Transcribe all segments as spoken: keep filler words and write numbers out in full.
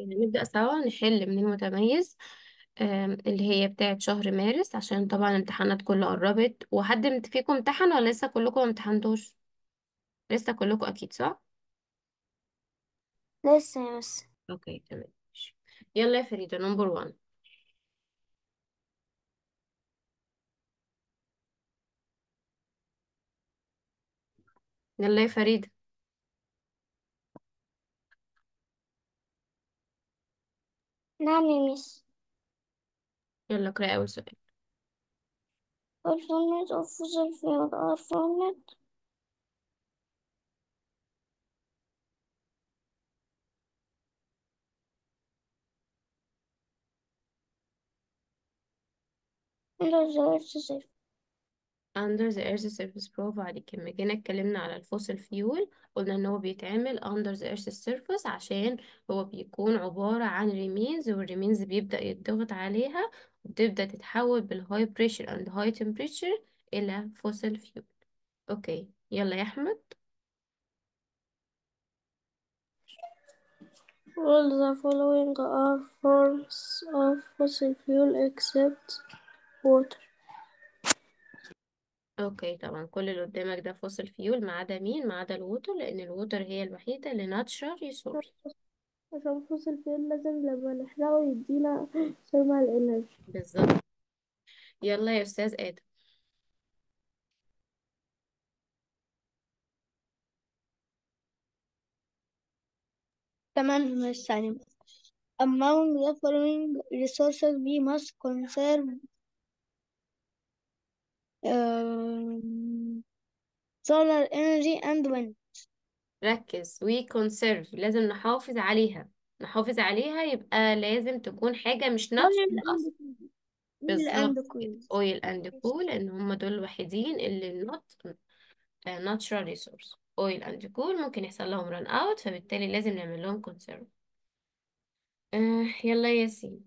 هنبدأ سوا نحل من المتميز. آم، اللي هي بتاعت شهر مارس، عشان طبعا الامتحانات كلها قربت. وحد من- فيكم امتحن ولا لسه كلكم امتحنتوش؟ لسه كلكم أكيد، صح؟ لسه يا مس. اوكي تمام ماشي. يلا يا فريدة، نمبر وان. يلا يا فريدة. نعم يا مس. يلا اقرأي أول سؤال. Performance of fossil fuel are formed under the Earth's surface. under the earth's surface، برافو عليك. لما جينا اتكلمنا على الفوسيل فيول قلنا ان هو بيتعمل under the earth's surface، عشان هو بيكون عبارة عن ريمينز، والريمينز بيبدأ يتضغط عليها وبتبدأ تتحول بالهاي بريشر and high temperature إلى فوسيل فيول. اوكي يلا يا أحمد. All the following are forms of fossil fuel except water. اوكي طبعا كل اللي قدامك ده فوسيل فيول، ما عدا مين؟ ما عدا الووتر، لأن الووتر هي الوحيدة اللي natural resource. عشان فوسيل فيول لازم لما نحرقه يدينا thermal energy. بالظبط. يلا يا أستاذ آدم. تمام مش ثانية. Among the following resources we must conserve um, solar energy and wind. ركز، we conserve لازم نحافظ عليها. نحافظ عليها يبقى لازم تكون حاجة مش Oil natural and أصلا. coal. Oil and بالظبط كده. coal. oil and coal، لأن هم دول الوحيدين اللي not uh, natural resource. oil and coal ممكن يحصل لهم run out، فبالتالي لازم نعمل لهم conserve. آه يلا يا ياسين.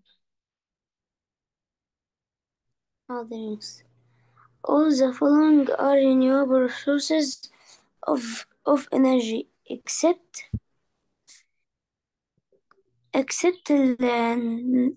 Others. All the following are renewable sources of of energy except except ال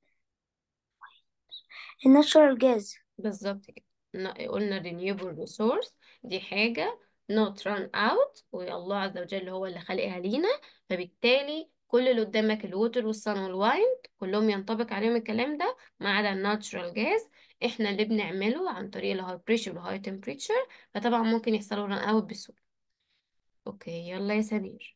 الناتشورال جاز. بالظبط كده. ن- قلنا renewable resource دي حاجة not run out، والله عز وجل هو اللي خلقها لينا. فبالتالي كل اللي قدامك الووتر والصن والوايند كلهم ينطبق عليهم الكلام ده، ما عدا الناتشرال جاز. احنا اللي بنعمله عن طريق الهاي بريشر والهاي تمبريتشر، فطبعا ممكن يحصل له run out بسهولة. اوكي يلا يا سمير.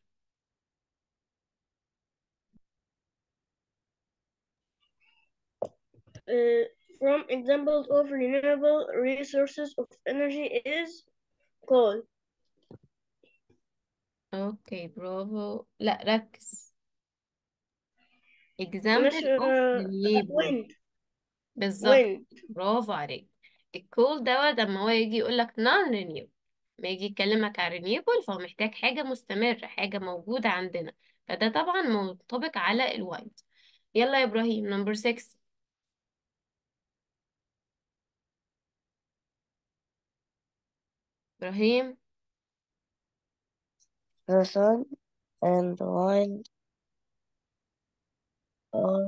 Uh, from examples of renewable resources of energy is coal. اوكي برافو، لا ركز. مش example of uh, renewable. wind. بالظبط. wind. برافو عليك. الكول دوت لما هو يجي يقولك non renewable، ما يجي يكلمك عن renewable فهو محتاج حاجة مستمرة، حاجة موجودة عندنا. فده طبعا منطبق على الوايت. يلا يا إبراهيم، نمبر ستة. إبراهيم. The sun and the wind are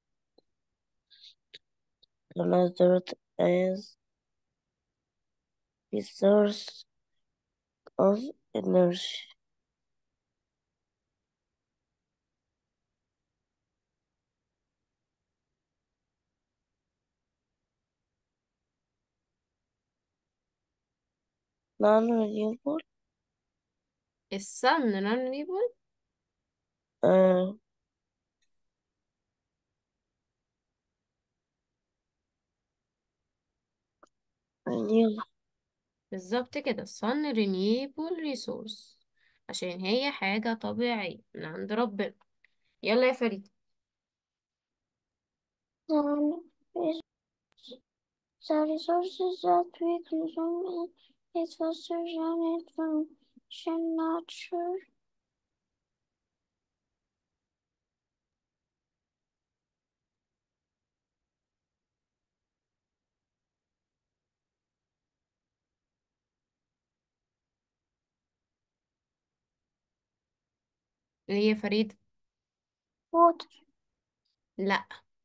considered as a source of energy. Non-renewable الصن non renewable. uh, renewable. بالظبط كده، الصن renewable resource، عشان هي حاجة طبيعية من عند ربنا. يلا يا فريد. Sun is the resources that we consume is faster than it from nature. اللي هي فريد. water. لا.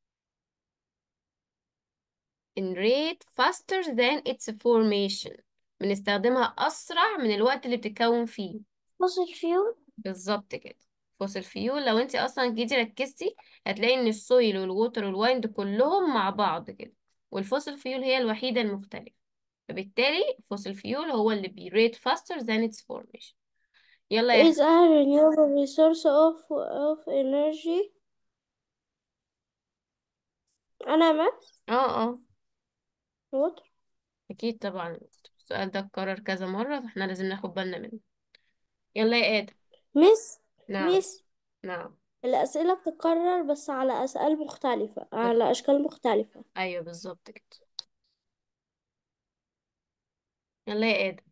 in rate faster than its formation. بنستخدمها أسرع من الوقت اللي بتتكون فيه. fossil fuel. بالظبط كده. فوسيل فيول، لو انت اصلا جيتي ركزتي هتلاقي ان السويل والووتر والوايند كلهم مع بعض كده، والفوسيل فيول هي الوحيدة المختلفة. فبالتالي الفوسيل فيول هو اللي بيريت faster than its formation. يلا يا Is احمد. a renewable resource of of energy. أنا ماس. اه اه. water. اكيد طبعا. السؤال ده اتكرر كذا مرة فاحنا لازم ناخد بالنا منه. يلا يا ادم. مس نعم. مس نعم. الأسئلة بتتكرر بس على أسئلة مختلفة، بس. على أشكال مختلفة. ايوه بالظبط كده. يلا يا ادم.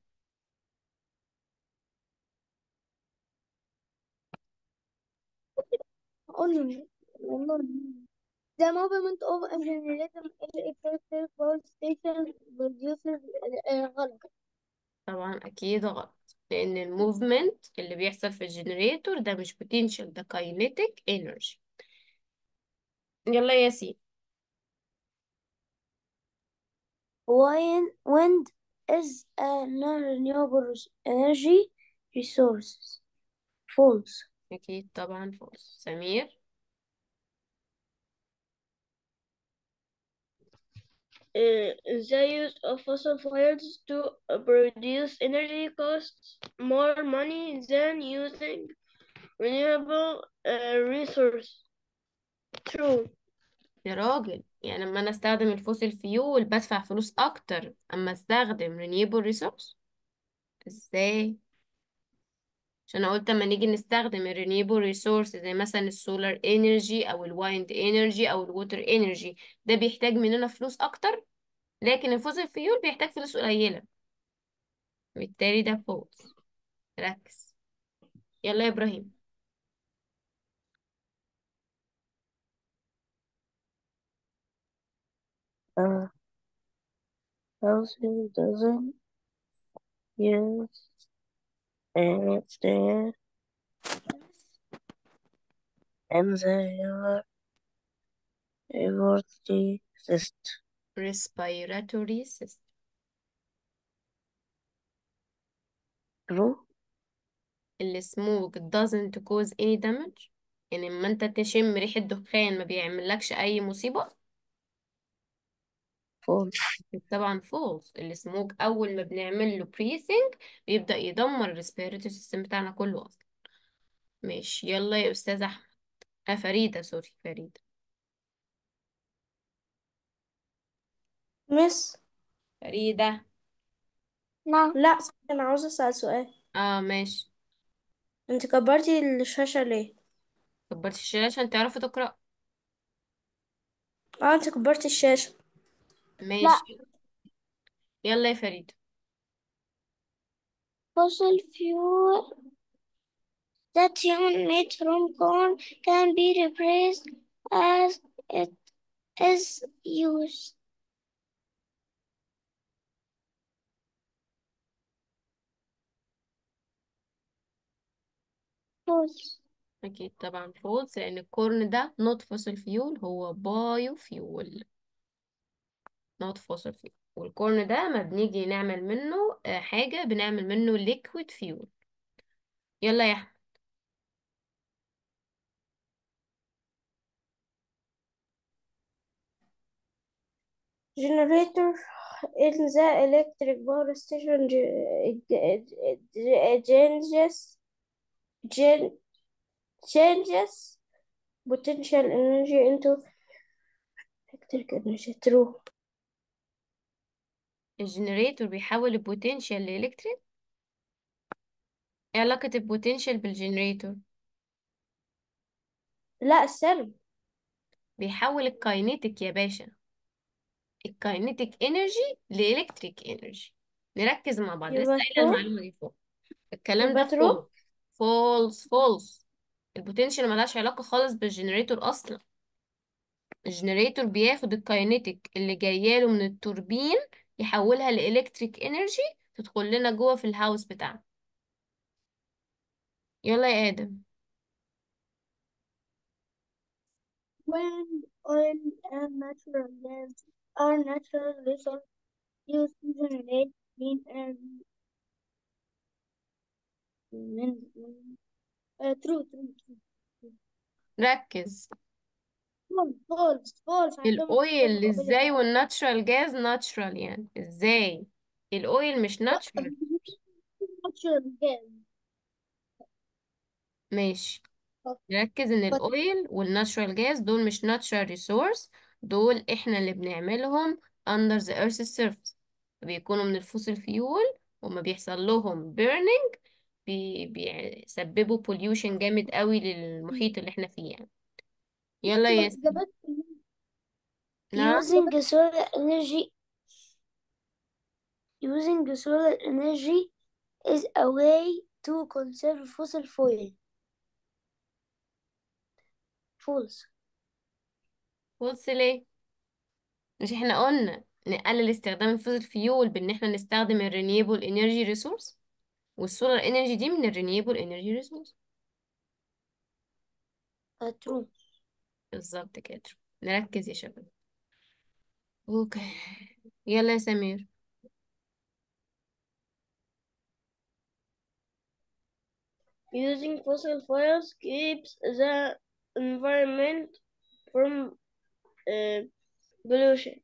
قولي والله. The movement of a generator electric power station produces آه، غلط. طبعا اكيد غلط، لان الموفمنت اللي بيحصل في الجنريتور ده مش potential، ده kinetic energy. يلا يا ياسين. Wind wind is a non-renewable energy resource. False. اكيد طبعا false. سمير. Uh, the use of fossil fuels to produce energy costs more money than using renewable uh, resource. True. يا راجل، يعني لما انا استخدم الفوسيل فيول بدفع فلوس اكتر اما استخدم renewable resource؟ ازاي؟ عشان انا قلت اما نيجي نستخدم ال renewable resource زي مثلا السولار انرجي او الوايند انرجي او الووتر انرجي، ده بيحتاج مننا فلوس اكتر، لكن الفوسيل فيول بيحتاج فلوس قليلة، بالتالي ده false. ركز. يلا يا ابراهيم. Uh, housing doesn't use uh, the and the emergency system. respiratory system. True. السموك doesn't cause any damage، يعني لما انت تشم ريحة دخان ما بيعملكش اي مصيبة؟ False. طبعا false. السموك اول ما بنعمل له breathing بيبدأ يدمر الريسبيراتوري سيستم بتاعنا كله اصلا. ماشي. يلا يا استاذ احمد. آه فريدة، سوري فريدة. مس. فريدة. نعم. لا، أنا عاوزة أسأل سؤال. اه ماشي. أنت كبرتي الشاشة ليه؟ كبرت الشاشة عشان تعرفي تقرأ. اه، أنت كبرتي الشاشة. لا. ماشي. يلا يا فريدة. fossil fuel that human made from corn can be replaced as it is used. False. اكيد طبعا false، لان الكورن ده not fossil fuel، هو بايو فيول not fossil fuel. والكورن ده ما بنيجي نعمل منه آه، حاجة، بنعمل منه liquid fuel. يلا يا احمد. Generator in the electric power station ge- ge- ge- changes gen- changes potential energy into electric energy. True. الجنريتور بيحول البوتنشال لإلكتريك؟ ايه علاقة البوتنشال بالجنريتور؟ لا، السلب. بيحول الكاينيتيك يا باشا، الكاينيتيك انرجي لإلكتريك انرجي. نركز مع بعض، لسه يبقى قايلة true. المعلومة دي فوق. الكلام يبقى ده true. فولس. فولس فولس. البوتنشال ملهاش علاقة خالص بالجنريتور أصلا. الجنريتور بياخد الكاينيتيك اللي جاياله من التوربين يحولها لإلكتريك انرجي تدخل لنا جوه في الهاوس بتاعنا. يلا يا آدم. Wind, oil, and natural gas are natural resources used to generate clean energy. Wind, wind. Uh, true, true, true. true. ركز. False, false, false. عندهم الاويل specific ability. ازاي والناتشرال جاز ناتشرال؟ يعني ازاي الاويل مش لا، ناتشرال؟ natural gas. ماشي. But, نركز ان but الاويل والناتشرال جاز دول مش ناتشرال ريسورس، دول احنا اللي بنعملهم under the earth's surface. بيكونوا من الفوسيل فيول، وما بيحصل لهم burning بي بيسببوا pollution جامد قوي للمحيط اللي احنا فيه يعني. يلا يا ياسمين. إجابات نعم. using solar energy using solar energy is a way to conserve fossil fuel. False. بص ليه؟ مش احنا قلنا نقلل استخدام الفوسيل فيول بان احنا نستخدم الرينيوبل انرجي ريسورس، والسولار انرجي دي من الرينيوبل انرجي ريسورس. Uh, true. بالظبط كده. نركز يا شباب. اوكي. يلا يا سمير. Using fossil fuels keeps the environment from uh, pollution.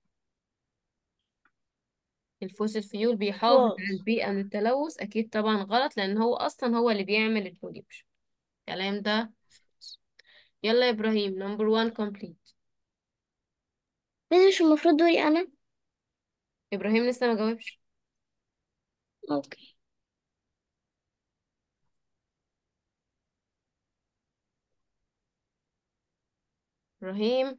الفوسيل فيول بيحافظ على False. البيئة من التلوث؟ اكيد طبعا غلط، لان هو اصلا هو اللي بيعمل البوليوشن. الكلام ده. يلا يا ابراهيم، نمبر واحد كومبليت. بس مش المفروض دوري أنا؟ ابراهيم لسه ما جاوبش. أوكي. ابراهيم.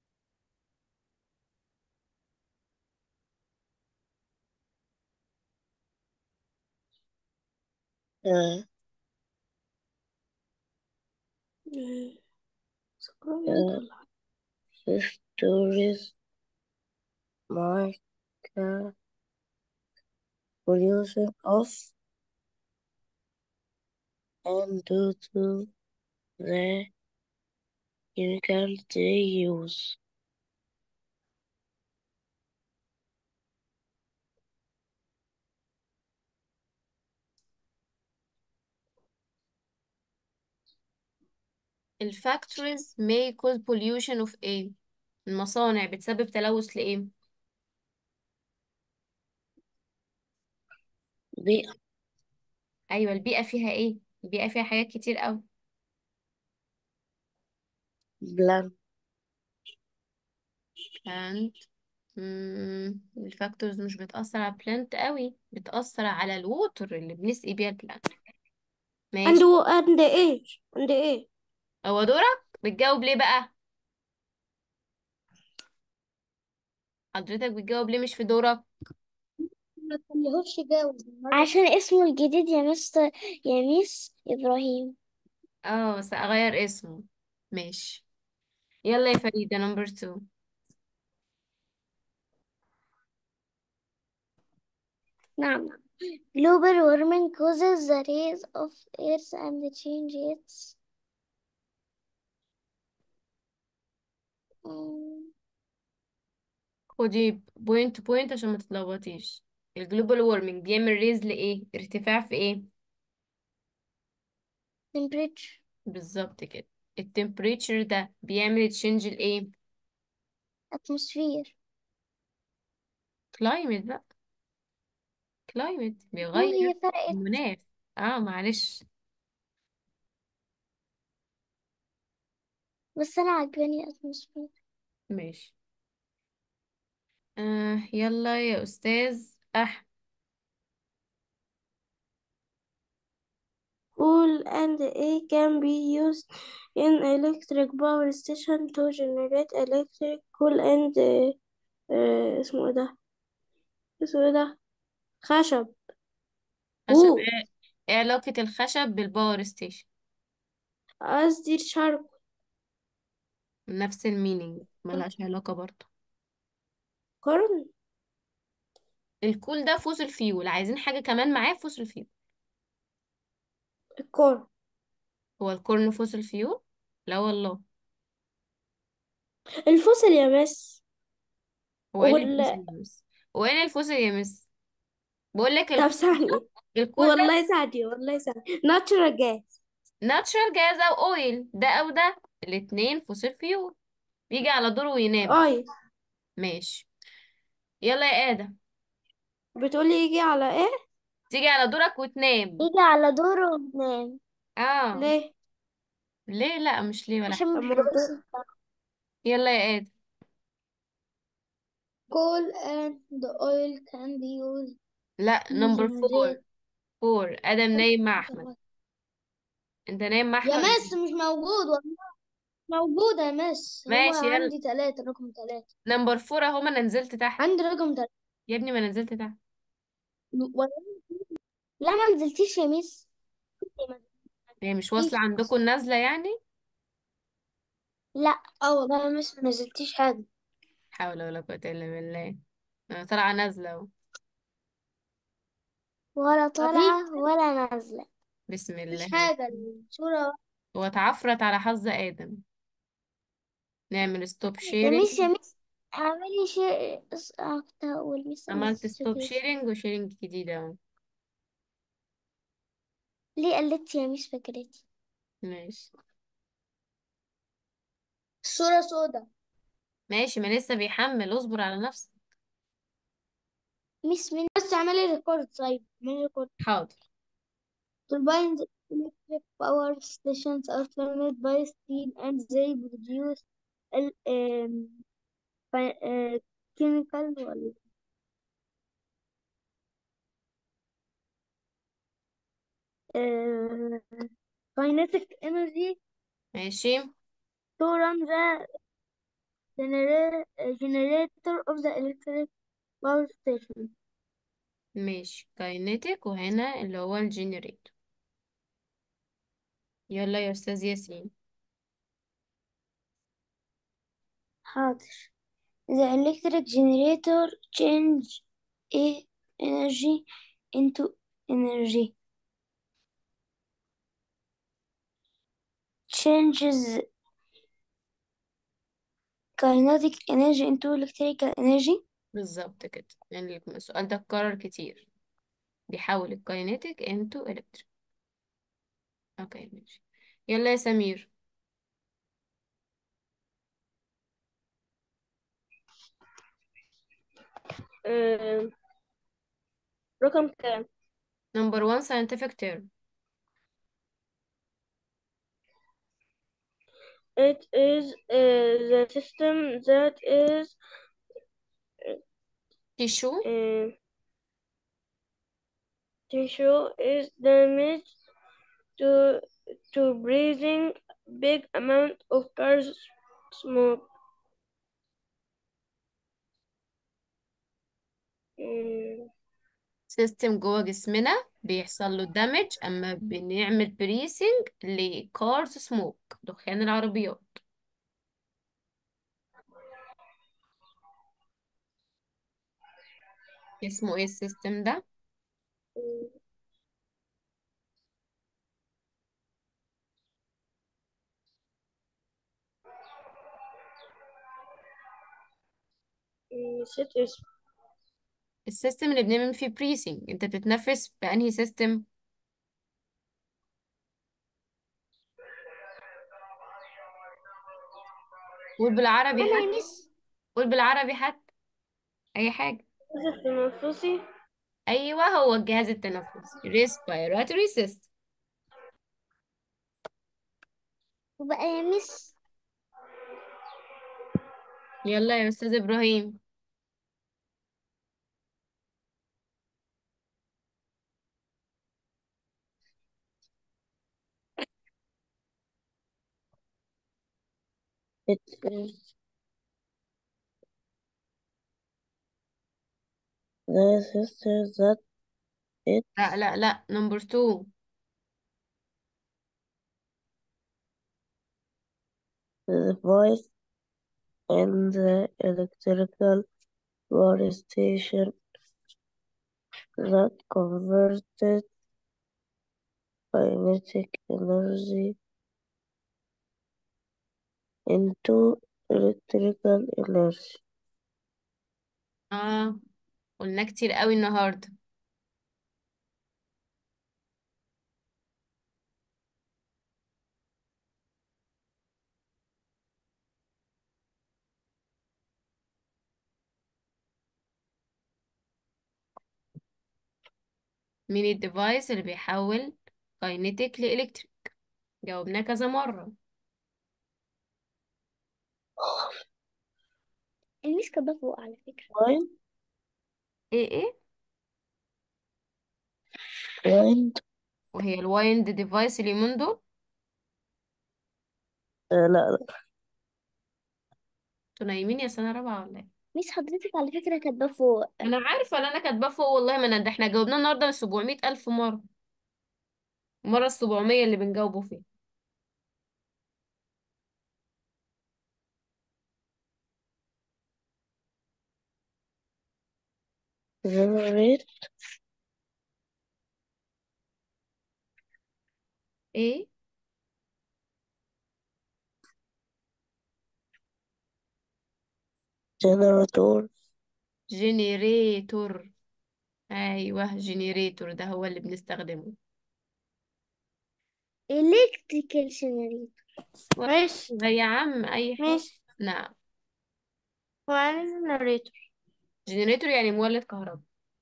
Uh, uh, fifth tourist mark uh, pollution of and due to the chemical they use. الفاكتوريز may cause pollution of ايه؟ المصانع بتسبب تلوث لإيه؟ بيئة. أيوة، البيئة فيها إيه؟ البيئة فيها حاجات كتير أوي. بلان. plant. مم. الفاكتورز مش بتأثر على البلانت قوي، بتأثر على الووتر اللي بنسقي بيها البلانت. and ماشي. and ايه and ايه هو دورك بتجاوب ليه بقى؟ حضرتك بتجاوب ليه مش في دورك؟ ما تخليهوش يجاوب عشان اسمه الجديد يا مستر، يا ميس إبراهيم. اه بس أغير اسمه. ماشي. يلا يا فريدة، نمبر اتنين. نعم. Global warming causes the rays of Earth and change its um, خدي بوينت بوينت عشان ما تتلخبطيش. الجلوبال وورمنج بيعمل ريز لإيه؟ ارتفاع في إيه؟ temperature. بالظبط كده. التمبريتشر ده بيعمل تشينج لإيه؟ atmosphere. كلايمت بقى. كلايمت هو بيغير هي فرقت. المناخ. اه معلش. بس أنا عجباني atmosphere. ماشي. آه يلا يا أستاذ أحمد. Coal and A can be used in electric power station to generate electric coal and uh, uh, اسمه ايه ده اسمه ايه ده خشب. خشب وود. ايه؟ ايه علاقة الخشب بالباور ستيشن؟ قصدي الشرق. نفس المينينج، ملهاش علاقة برضه. قرن. الكول ده فوسل فيول، عايزين حاجة كمان معاه فوسل فيول. القرن. هو الكورن فوسل فيول؟ لا والله. الفصل يا مس. هو ايه اللي الفوسل ولا. يا مس؟ هو ايه اللي الفوسل يا مس؟ بقول لك طب الكود ده. ثانية. الكود ده والله ثانية، والله ثانية، natural gas. ناتشرال جاز او اويل، ده او ده، الاتنين فوسيل فيول، بيجي على دوره وينام. اي. ماشي. يلا يا ادم، بتقولي يجي على ايه؟ تيجي على دورك وتنام. يجي على دوره وننام. اه. ليه؟ ليه؟ لا مش ليه ولا عشان حاجة. ما بحبش. يلا يا ادم. Coal and oil can be used لا، to نمبر فور. generate. فور، ادم نايم مع احمد. انت نايم مع يا احمد. مس مش موجود والله. موجودة يا مس، هو ماشي يلا. عندي ثلاثة، رقم ثلاثة. نمبر فور اهو، ما انا نزلت تحت. عندي رقم ثلاثة. يا ابني ما انا نزلت تحت. لا ما نزلتيش يا مس. هي مش واصلة نزلتيش. عندكم النازلة يعني؟ لا اه والله يا مس ما نزلتيش حاجة. حول ولا قوة الا بالله. انا طالعة نازلة اهو. ولا طالعة ولا نازلة. بسم مفيش الله. حاجة الصورة. واتعفرت على حظ ادم. نعمل ستوب يا شيرنج. مس يا مس اعملي شيء. اه كنت هقول مس انا عملت ستوب نسيت. شيرنج وشيرنج جديدة اهو. ليه قلت يا مس فكرتي؟ ماشي. الصورة سودة. ماشي، ما لسه بيحمل، اصبر على نفسك. مس مين بس اعملي ريكورد؟ طيب اعملي ريكورد. حاضر. Turbines electric power stations are formed by steam and they produce ال um, fi- uh, chemical ولا uh, kinetic energy ماشي. to run the genera- uh, generator of the electric power station. ماشي كاينيتيك، وهنا اللي هو الجنريتور. يلا يا استاذ ياسين. حاضر. The electric generator change a energy into energy. Changes kinetic energy into electrical energy. بالظبط كده، يعني السؤال ده اتكرر كتير. بيحول الكاينيتيك انتو الكتريك. اوكي ماشي. يلا يا سمير. آه، رقم كام؟ نمبر وان scientific term. It is uh, the system that is تيشو. uh, tissue is damaged to to breathing big amount of cars smoke. Mm, سيستم جوه جسمنا بيحصل له دامج اما بنعمل بريسنج لكارز سموك، دخان العربيات. اسمه ايه السيستم ده؟ نسيت اسمه. السيستم اللي بنعمل فيه بريسنج. انت بتتنفس بأنهي سيستم؟ قول بالعربي أنا حتى. يا مس. قول بالعربي حتى. اي حاجة. التنفسي. ايوه، هو الجهاز التنفسي respiratory system. وبقى يا مس. يلا يا استاذ ابراهيم. It is the system that it لا لا لا، نمبر تو. the voice and the electrical power station that converted kinetic energy into electrical energy. اه، قلنا كتير قوي النهاردة. مين الديفايس اللي بيحول كاينيتيك لإلكتريك؟ جاوبناه كذا مرة. الميس كاتباه فوق على فكرة. واين. ايه ايه؟ واين. وهي الوايند ديفايس اليومين دول؟ آه لا لا. انتوا نايمين يا سنة رابعة ولا ايه؟ ميس حضرتك على فكرة كاتباه فوق. انا عارفة، اللي انا كاتباه فوق والله، ما انا ده احنا جاوبناه النهاردة سبعمية ألف مرة، مرة السبعمية اللي بنجاوبه فيه. generate. ايه؟ generator. جنريتور. ايوه، جنريتور ده هو اللي بنستخدمه. electrical generator. ماشي. يا عم اي حاجة. ماشي. نعم. هو يعني generator. جنريتور يعني مولد كهرباء.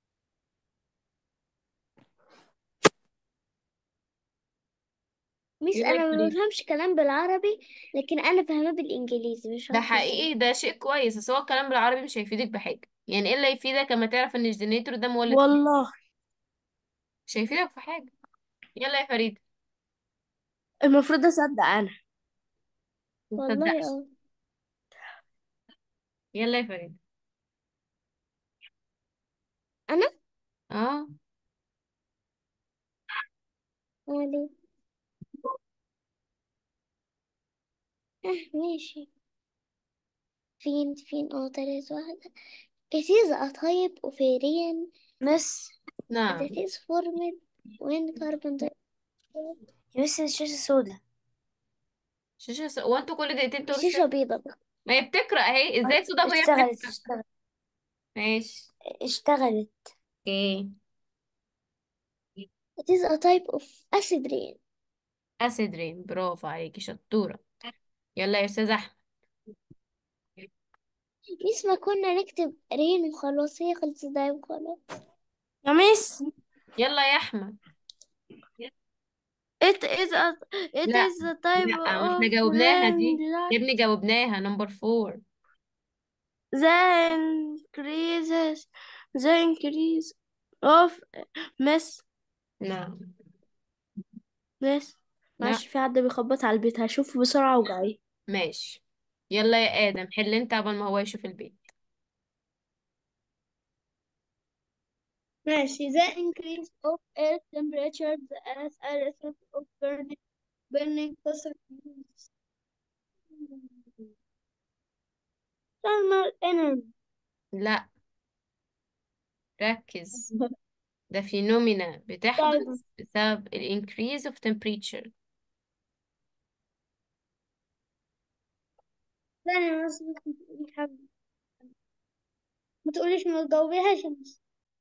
ميس يلا يا انا ما فريد. بفهمش كلام بالعربي، لكن انا فاهماه بالانجليزي، مش ده عارفه ازاي. حقيقي، ده شيء كويس، بس هو الكلام بالعربي مش هيفيدك بحاجة. يعني ايه اللي يفيدك اما تعرف ان الجنريتور ده مولد كهرباء؟ والله. مش هيفيدك في حاجة. يلا يا فريد. المفروض اصدق انا. والله متصدقش. اه. يلا يا فريد. انا. اه. مالي. اه ماشي. فين فين اه تلات واحدة. It is a type of alien مس. نعم. that is formed when carbon dioxide. مس الشاشة سوداء. شاشة س... وانتوا كل دقيقتين تقولوا الشاشة شاشة. بيضة بقى. ما هي بتقرأ اهي، ازاي صدى وهي اشتغلت بتقرأ؟ اشتغلت. ماشي. اشتغلت. اوكي. It is a type of acid rain. اسيد رين، برافو عليكي شطورة. يلا يا استاذ احمد. ميس ما كنا نكتب رين وخلاص، هي خلصت ده وخلاص. يا ميس. يلا يا احمد. it is a it لا is a type لا، ما احنا of جاوبناها rain دي. يا that ابني جاوبناها نمبر فور. the increases the increase of مس. نعم. مس. نعم. معلش في حد بيخبط على البيت، هشوف بسرعة وجاي. ماشي. يلا يا ادم، حل انت قبل ما هو يشوف البيت. ماشي. the increase of air temperature as a result of burning burning fossil fuels. thermal energy. لا، ركز. ده فينومينا طيب. بتحدث بسبب ال increase of temperature. ثانية بس بس بتقولي حاجة. ما تقوليش ما تجاوبيهاش بس.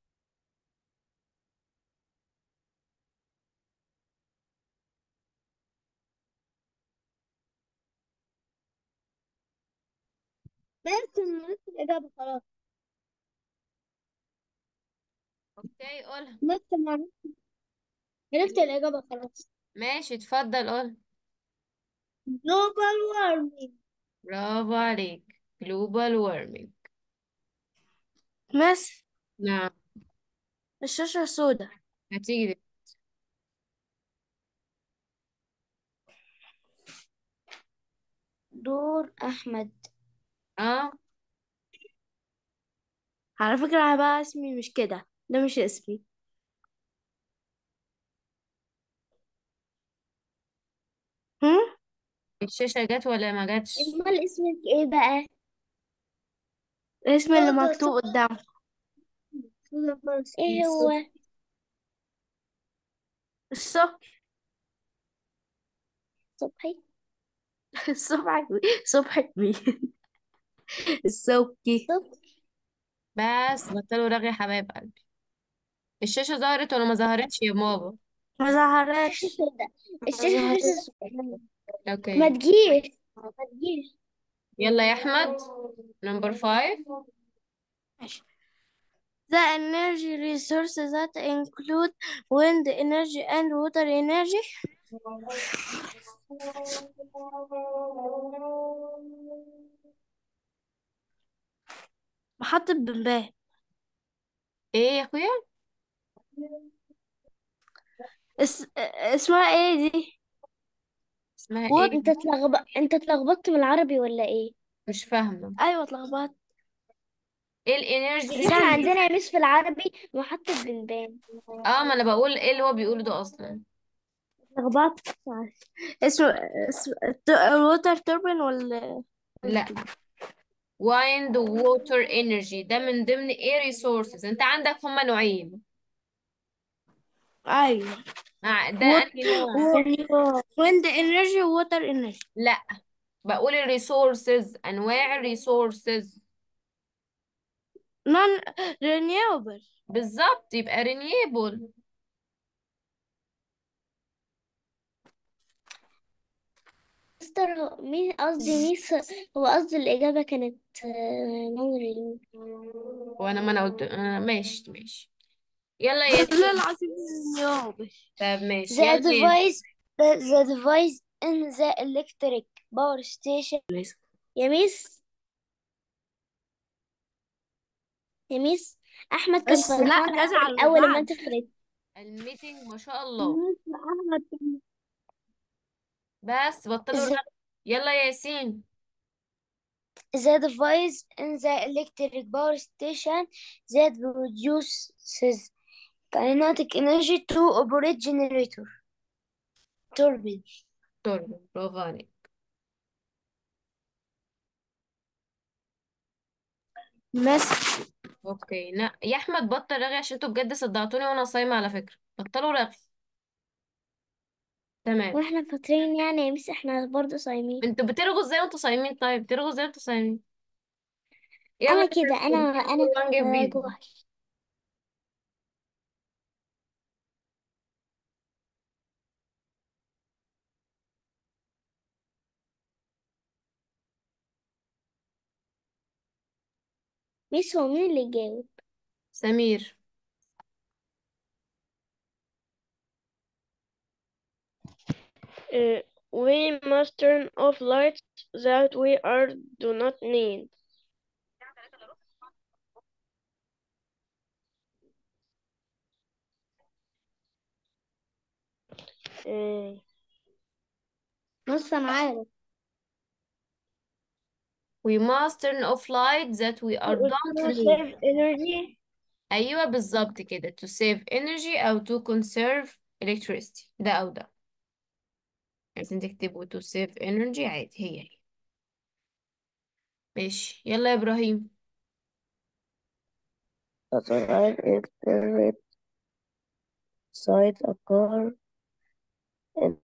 بس عرفت الإجابة خلاص. اوكي قولها. بس ما عرفت الإجابة خلاص. ماشي اتفضل قول. global warming. برافو عليك. global warming. مس. نعم. الشاشة سوداء. هتيجي دي. دور أحمد. اه. على فكرة أنا بقى اسمي مش كده، ده مش اسمي. هم؟ الشاشة جت ولا ما جاتش؟ امال اسمك ايه بقى؟ الاسم اللي صودا مكتوب صودا قدامك. صودا فرس ايه هو؟ الصبح. صبحي. الصبح. صبح كبير. السوكي. طب بس بطلوا رغي يا حبايب قلبي. الشاشة ظهرت ولا ما ظهرتش يا بابا؟ ما الشاشة ظهرتش. سوداء. ما الشاشة لسه ظهرتش. سوداء. ما اوكي. تجيش ما تجيش. يلا يا احمد. نمبر فايف. The energy resources that include wind energy and water energy. محطة بمباه. ايه يا اخويا؟ اس... اسمها ايه دي؟ اسمها وات. ايه؟ انت اتلخبط انت اتلخبطت من العربي ولا ايه؟ مش فاهمة. ايوه اتلخبطت. ايه الانرجي بس احنا ريسورس؟ عندنا يا مس في العربي محطة بنبان. اه، ما انا بقول ايه اللي هو بيقوله ده اصلا. اتلخبطت. اسمه اسمه الووتر توربين ولا؟ لا. wind water energy ده من ضمن ايه resources. انت عندك هما نوعين. ايوه. آه، ده وات انهي نوع؟ يعني هو ويند انرجي ووتر انرجي. لا، بقول الريسورسز، انواع الريسورسز. نون رينيوبل. بالظبط، يبقى renewable. مستر هو- مين قصدي ميس. هو قصدي الإجابة كانت نون. وانا ما انا قلت آه ماشي ماشي. يلا يا والله ياسين. العظيم رينيوبل. طب ماشي The يلا يا device the, the device in the electric power station. ياسين. يا ميس يا ميس أحمد كان بس لا فرحان لازم على أول اللي أول لما بعد. أنت فرقت. الميتنج ما شاء الله. ميس احمد كان- بس بطلوا The, الرغي. يلا يا ياسين. the device in the electric power station that produces kinetic energy to operate generator turbine. تربو، برافو عليك. مس. اوكي لا يا احمد، بطل رغي عشان انتوا بجد صدعتوني وانا صايمه على فكره. بطلوا رغي. تمام. واحنا فاطرين يعني يا ميس احنا برضو صايمين. انتوا بترغوا ازاي وانتوا صايمين؟ طيب بترغوا ازاي وانتوا صايمين؟ يلا انا يا كده انا سمير. انا وان جيف آه، ريزون. جوه. ميس هو مين اللي يجاوب؟ سمير. Uh, we must turn off lights that we are do not need. Uh, نص انا عارف. we must turn off lights that we are don't to need. save energy. ايوه بالظبط كده. to save energy او to conserve electricity، ده او ده. عايزين تكتبوا to save energy عادي، هي هي. ماشي يلا يا ابراهيم. Authorize if the red side a car